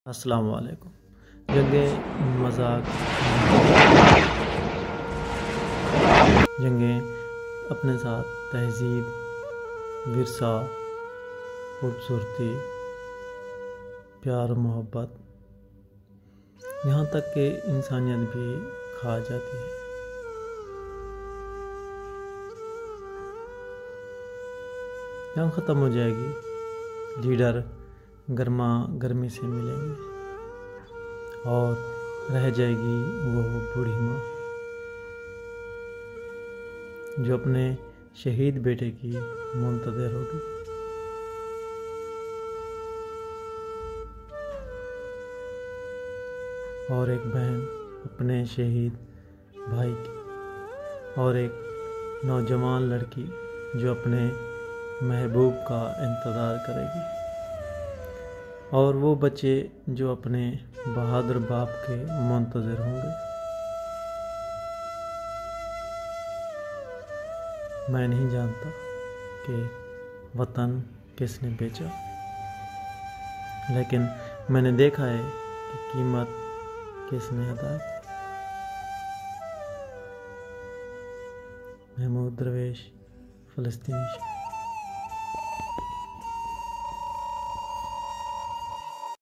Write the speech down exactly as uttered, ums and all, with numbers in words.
अस्सलामु अलैकुम। जंगे मजाक जंगे अपने साथ तहजीब, विरसा, खूबसूरती, प्यार मोहब्बत, यहाँ तक कि इंसानियत भी खा जाती है। जंग ख़त्म हो जाएगी, लीडर गर्मा गर्मी से मिलेंगे और रह जाएगी वो बूढ़ी माँ जो अपने शहीद बेटे की मुंतज़िर होगी। और एक बहन अपने शहीद भाई की, और एक नौजवान लड़की जो अपने महबूब का इंतज़ार करेगी, और वो बच्चे जो अपने बहादुर बाप के मुंतज़िर होंगे। मैं नहीं जानता कि वतन किसने बेचा, लेकिन मैंने देखा है कि कीमत किसने अदा की। महमूद दरवेश, फ़लस्तीनी।